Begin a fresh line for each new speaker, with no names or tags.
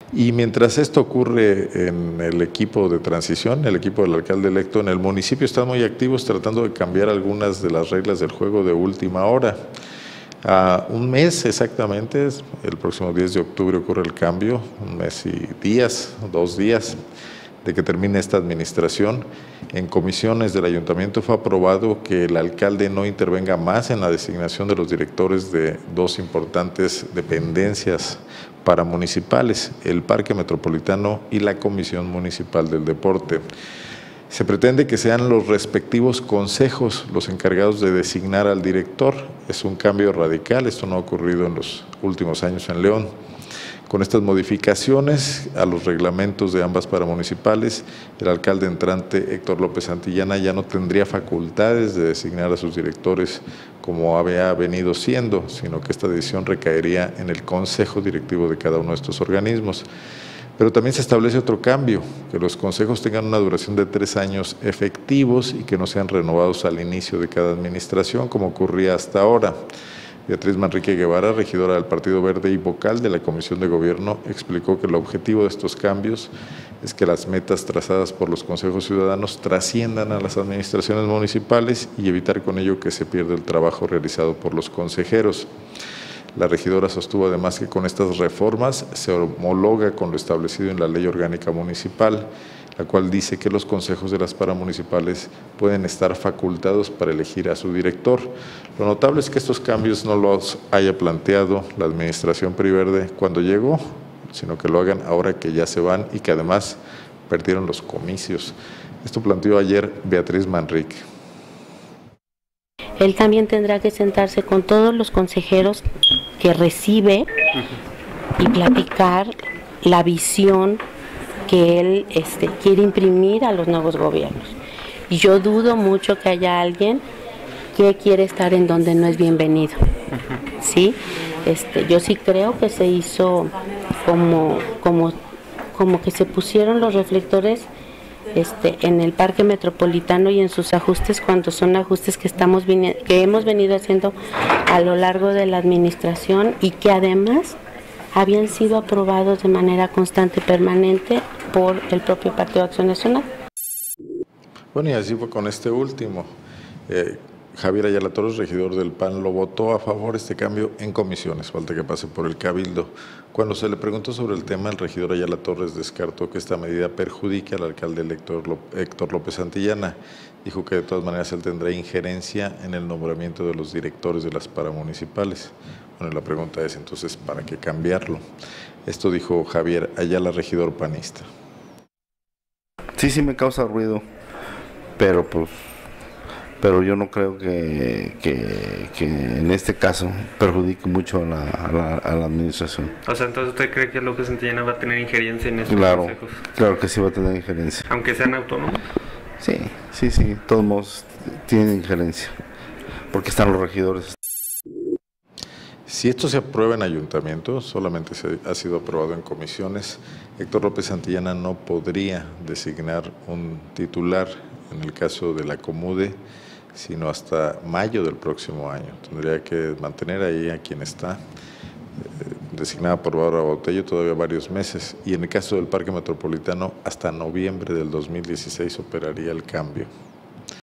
Y mientras esto ocurre en el equipo de transición, el equipo del alcalde electo, en el municipio están muy activos tratando de cambiar algunas de las reglas del juego de última hora. A un mes exactamente, el próximo 10 de octubre ocurre el cambio, un mes y días, 2 días de que termine esta administración. En comisiones del ayuntamiento fue aprobado que el alcalde no intervenga más en la designación de los directores de 2 importantes dependencias paramunicipales, el Parque Metropolitano y la Comisión Municipal del Deporte. Se pretende que sean los respectivos consejos los encargados de designar al director. Es un cambio radical, esto no ha ocurrido en los últimos años en León. Con estas modificaciones a los reglamentos de ambas paramunicipales, el alcalde entrante Héctor López Santillana ya no tendría facultades de designar a sus directores como había venido siendo, sino que esta decisión recaería en el consejo directivo de cada uno de estos organismos. Pero también se establece otro cambio, que los consejos tengan una duración de 3 años efectivos y que no sean renovados al inicio de cada administración, como ocurría hasta ahora. Beatriz Manrique Guevara, regidora del Partido Verde y vocal de la Comisión de Gobierno, explicó que el objetivo de estos cambios es que las metas trazadas por los consejos ciudadanos trasciendan a las administraciones municipales y evitar con ello que se pierda el trabajo realizado por los consejeros. La regidora sostuvo además que con estas reformas se homologa con lo establecido en la Ley Orgánica Municipal, la cual dice que los consejos de las paramunicipales pueden estar facultados para elegir a su director. Lo notable es que estos cambios no los haya planteado la administración PRI Verde cuando llegó, sino que lo hagan ahora que ya se van y que además perdieron los comicios. Esto planteó ayer Beatriz Manrique.
Él también tendrá que sentarse con todos los consejeros que recibe y platicar la visión que él quiere imprimir a los nuevos gobiernos. Y yo dudo mucho que haya alguien que quiere estar en donde no es bienvenido. ¿Sí? Yo sí creo que se hizo como que se pusieron los reflectores en el Parque Metropolitano y en sus ajustes, cuando son ajustes que hemos venido haciendo a lo largo de la administración y que además habían sido aprobados de manera constante y permanente por el propio Partido Acción Nacional.
Bueno, y así fue con este último. Javier Ayala Torres, regidor del PAN, lo votó a favor este cambio en comisiones, falta que pase por el Cabildo. Cuando se le preguntó sobre el tema, el regidor Ayala Torres descartó que esta medida perjudique al alcalde Héctor López Santillana. Dijo que de todas maneras él tendrá injerencia en el nombramiento de los directores de las paramunicipales. Bueno, la pregunta es entonces, ¿para qué cambiarlo? Esto dijo Javier Ayala, regidor panista.
Sí me causa ruido, pero yo no creo que en este caso perjudique mucho a la administración.
O sea, entonces ¿usted cree que López Santillana va a tener injerencia en estos consejos?
Claro que sí va a tener injerencia.
¿Aunque sean autónomos?
Sí, de todos modos tienen injerencia, porque están los regidores.
Si esto se aprueba en ayuntamiento, solamente ha sido aprobado en comisiones, Héctor López Santillana no podría designar un titular en el caso de la Comude, sino hasta mayo del próximo año. Tendría que mantener ahí a quien está, designada por Bárbara Botello, todavía varios meses. Y en el caso del Parque Metropolitano, hasta noviembre del 2016 operaría el cambio.